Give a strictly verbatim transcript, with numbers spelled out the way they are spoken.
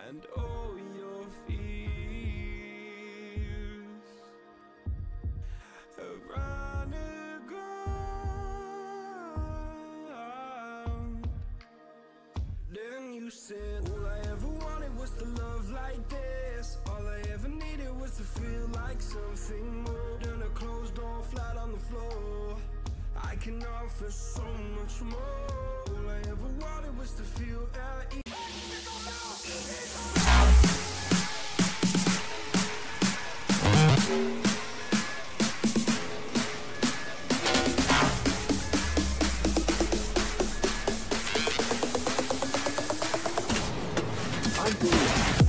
and all your fears have run aground. Then you said, all I ever wanted was to love like this. All I ever needed was to feel like something more than a closed door flat on the floor. I can offer so much more. All I ever wanted was to feel at ease. I'm